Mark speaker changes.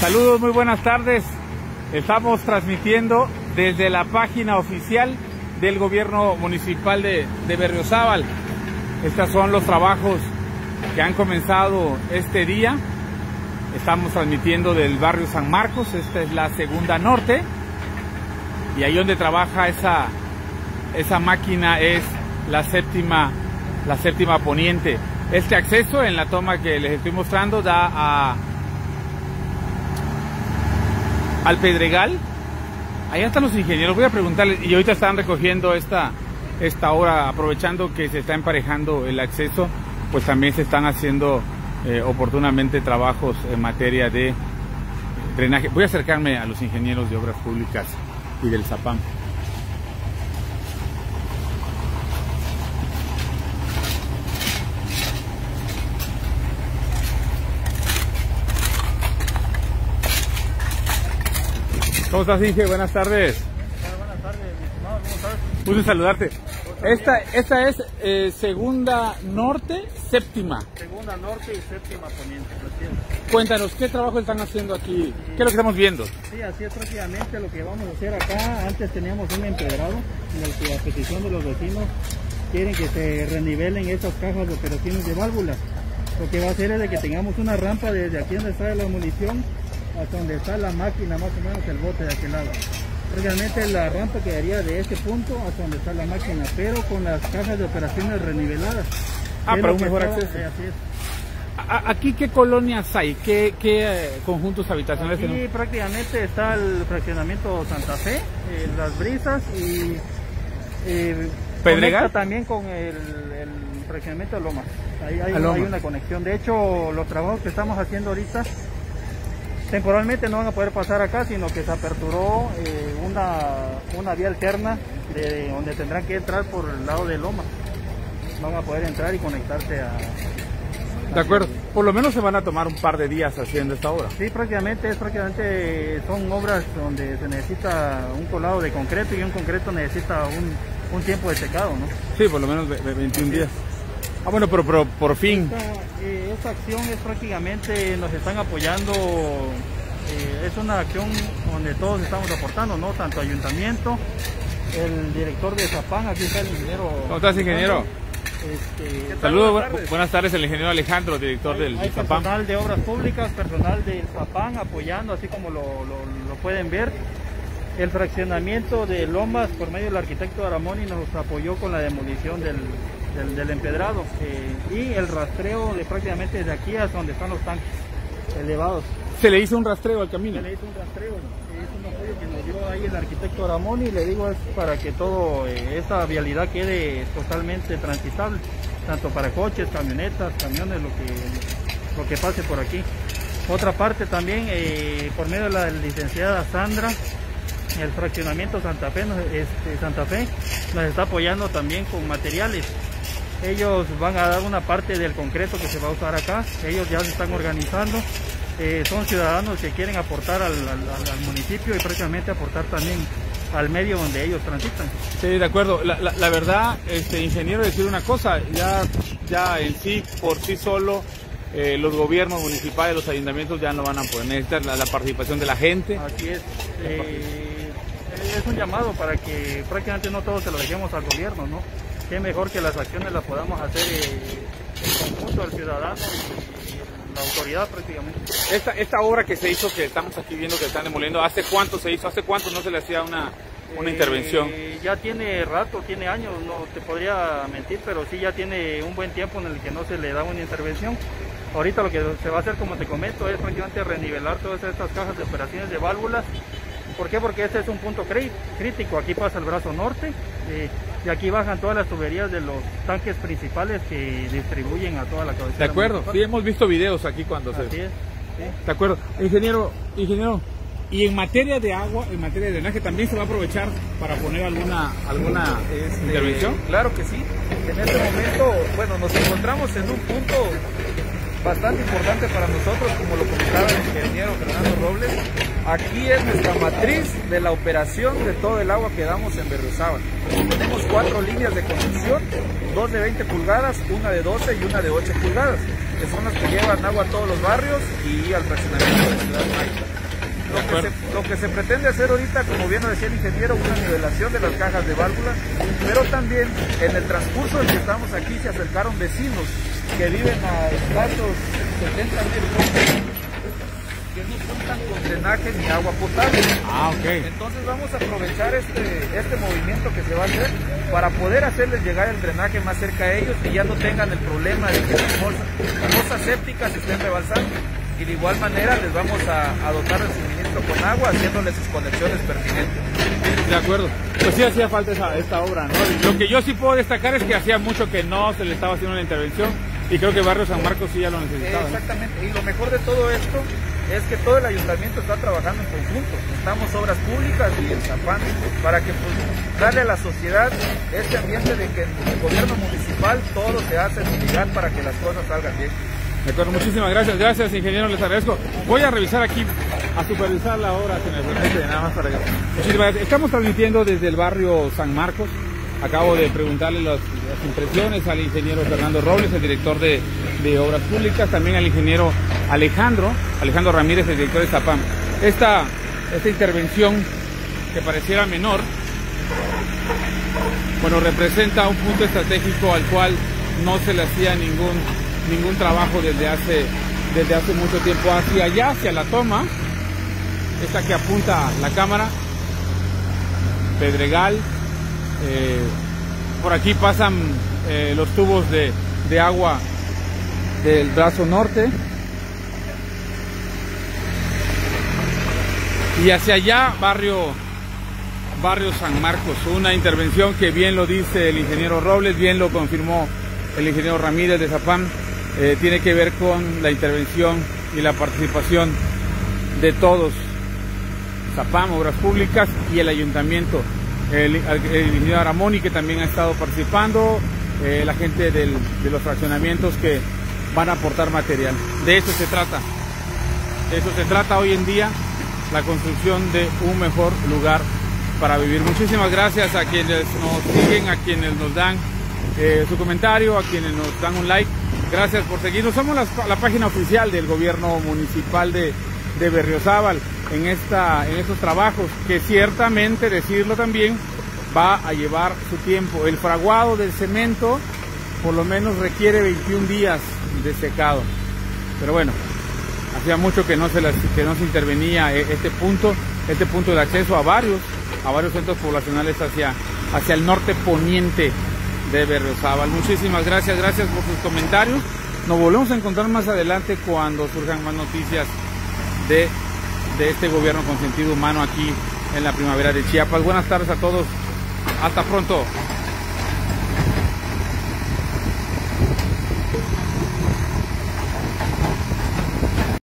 Speaker 1: Saludos, muy buenas tardes. Estamos transmitiendo desde la página oficial del gobierno municipal de Berriozábal. Estos son los trabajos que han comenzado este día. Estamos transmitiendo del barrio San Marcos. Esta es la segunda norte. Y ahí donde trabaja esa máquina es la séptima poniente. Este acceso en la toma que les estoy mostrando da al Pedregal. Allá están los ingenieros, voy a preguntarles, y ahorita están recogiendo esta obra, aprovechando que se está emparejando el acceso, pues también se están haciendo oportunamente trabajos en materia de drenaje. Voy a acercarme a los ingenieros de obras públicas y del Zapam. ¿Cómo estás, Inge? Buenas tardes.
Speaker 2: Buenas tardes, mi estimado, ¿cómo estás?
Speaker 1: Gusto saludarte. Esta es segunda norte, séptima.
Speaker 2: Segunda norte y séptima poniente, así es.
Speaker 1: Cuéntanos, ¿qué trabajo están haciendo aquí? ¿Qué es lo que estamos viendo?
Speaker 2: Sí, así es prácticamente lo que vamos a hacer acá. Antes teníamos un empedrado en el que a petición de los vecinos quieren que se renivelen estas cajas de operaciones de válvulas. Lo que va a hacer es de que tengamos una rampa desde aquí donde está la munición hasta donde está la máquina, más o menos el bote de aquel lado. Realmente la rampa quedaría de este punto hasta donde está la máquina, pero con las cajas de operaciones reniveladas.
Speaker 1: Para un mejor acceso.
Speaker 2: Así es.
Speaker 1: ¿Aquí qué colonias hay? ¿Qué conjuntos habitacionales
Speaker 2: Aquí
Speaker 1: tenemos?
Speaker 2: prácticamente está el fraccionamiento Santa Fe, Las Brisas y
Speaker 1: ¿Pedregal?
Speaker 2: también con el fraccionamiento de Lomas. Ahí hay una conexión. De hecho, los trabajos que estamos haciendo ahorita temporalmente no van a poder pasar acá, sino que se aperturó una vía alterna de donde tendrán que entrar por el lado de Loma. Van a poder entrar y conectarse a...
Speaker 1: De acuerdo, por lo menos se van a tomar un par de días haciendo esta obra.
Speaker 2: Sí, prácticamente son obras donde se necesita un colado de concreto y un concreto necesita un tiempo de secado, ¿no?
Speaker 1: Sí, por lo menos 21 días. Ah, bueno, pero por fin.
Speaker 2: Esta acción es prácticamente, nos están apoyando, es una acción donde todos estamos aportando, ¿no? Tanto ayuntamiento, el director de Zapam, aquí está el ingeniero.
Speaker 1: ¿Cómo estás, ingeniero? Saludos, buenas tardes, el ingeniero Alejandro, director del Zapam.
Speaker 2: Personal de obras públicas, personal del Zapam apoyando, así como lo pueden ver. El fraccionamiento de Lomas, por medio del arquitecto Aramoni, nos apoyó con la demolición del empedrado y el rastreo de prácticamente desde aquí hasta donde están los tanques elevados.
Speaker 1: ¿Se le hizo un rastreo al camino?
Speaker 2: Se le hizo un rastreo, es un apoyo que nos dio ahí el arquitecto Aramoni, y le digo es para que toda esta vialidad quede totalmente transitable, tanto para coches, camionetas, camiones, lo que pase por aquí. Otra parte también, por medio de la licenciada Sandra, el fraccionamiento Santa Fe nos está apoyando también con materiales. Ellos van a dar una parte del concreto que se va a usar acá. Ellos ya se están organizando. Son ciudadanos que quieren aportar al municipio y prácticamente aportar también al medio donde ellos transitan.
Speaker 1: Sí, de acuerdo. La verdad, ingeniero, decir una cosa, ya en sí, por sí solo, los gobiernos municipales, los ayuntamientos ya no van a poder necesitar la participación de la gente.
Speaker 2: Así es. Es un llamado para que prácticamente no todos se lo dejemos al gobierno, ¿no? Qué mejor que las acciones las podamos hacer en conjunto al ciudadano y la autoridad prácticamente.
Speaker 1: Esta obra que se hizo, que estamos aquí viendo que están demoliendo, ¿hace cuánto se hizo? ¿Hace cuánto no se le hacía una intervención?
Speaker 2: Ya tiene rato, tiene años, no te podría mentir, pero sí ya tiene un buen tiempo en el que no se le da una intervención. Ahorita lo que se va a hacer, como te comento, es prácticamente renivelar todas estas cajas de operaciones de válvulas. ¿Por qué? Porque este es un punto crítico. Aquí pasa el brazo norte y aquí bajan todas las tuberías de los tanques principales que distribuyen a toda la cabecera.
Speaker 1: De acuerdo,
Speaker 2: municipal.
Speaker 1: sí hemos visto videos aquí cuando
Speaker 2: Así es, sí.
Speaker 1: De acuerdo. Ingeniero, y en materia de agua, en materia de drenaje, ¿también se va a aprovechar para poner alguna intervención?
Speaker 3: Claro que sí. En este momento, bueno, nos encontramos en un punto bastante importante para nosotros, como lo comentaba el ingeniero Fernando Robles. Aquí es nuestra matriz de la operación de todo el agua que damos en Berriozábal. Tenemos 4 líneas de conducción, 2 de 20 pulgadas, una de 12 y una de 8 pulgadas, que son las que llevan agua a todos los barrios y al fraccionamiento de la ciudad de Maica. Lo que se pretende hacer ahorita, como bien lo decía el ingeniero, una nivelación de las cajas de válvula, pero también en el transcurso en que estamos aquí se acercaron vecinos que viven a escasos 70 metros, que no cuentan con drenaje ni agua potable. Entonces vamos a aprovechar este movimiento que se va a hacer para poder hacerles llegar el drenaje más cerca a ellos y ya no tengan el problema de que las fosas sépticas estén rebalsando. Y de igual manera les vamos a dotar el suministro con agua, haciéndoles sus conexiones pertinentes.
Speaker 1: De acuerdo. Pues sí hacía falta esta obra, ¿no? Lo que yo sí puedo destacar es que hacía mucho que no se le estaba haciendo una intervención y creo que Barrio San Marcos sí ya lo necesitaba.
Speaker 3: Exactamente. ¿No? Y lo mejor de todo esto es que todo el ayuntamiento está trabajando en conjunto. Estamos Obras Públicas y el Zapán para que darle a la sociedad este ambiente de que en el gobierno municipal todo se hace en para que las cosas salgan bien.
Speaker 1: De acuerdo, muchísimas gracias. Gracias, ingeniero, les agradezco. Voy a revisar aquí, a supervisar la obra, nada más para que... Muchísimas gracias. Estamos transmitiendo desde el barrio San Marcos. Acabo de preguntarle las impresiones al ingeniero Fernando Robles, el director de Obras Públicas, también al ingeniero Alejandro Ramírez, el director de Zapam. Esta intervención, que pareciera menor, bueno, representa un punto estratégico al cual no se le hacía ningún trabajo desde hace mucho tiempo. Hacia allá, hacia la toma, esta que apunta la cámara, Pedregal, por aquí pasan los tubos de agua del brazo norte, y hacia allá barrio San Marcos. Una intervención que bien lo dice el ingeniero Robles, bien lo confirmó el ingeniero Ramírez de Zapam. Tiene que ver con la intervención y la participación de todos, Zapam, Obras Públicas y el ayuntamiento, el ingeniero Aramoni, que también ha estado participando, la gente de los fraccionamientos que van a aportar material. De eso se trata hoy en día, la construcción de un mejor lugar para vivir. Muchísimas gracias a quienes nos siguen, a quienes nos dan su comentario, a quienes nos dan un like. Gracias por seguirnos. Somos la página oficial del gobierno municipal de Berriozábal en estos trabajos, que ciertamente, decirlo también, va a llevar su tiempo. El fraguado del cemento por lo menos requiere 21 días de secado. Pero bueno, hacía mucho que no se intervenía este punto de acceso a varios centros poblacionales hacia el norte poniente de Berriozábal. Muchísimas gracias por sus comentarios. Nos volvemos a encontrar más adelante cuando surjan más noticias de este gobierno con sentido humano aquí en la primavera de Chiapas. Buenas tardes a todos, hasta pronto.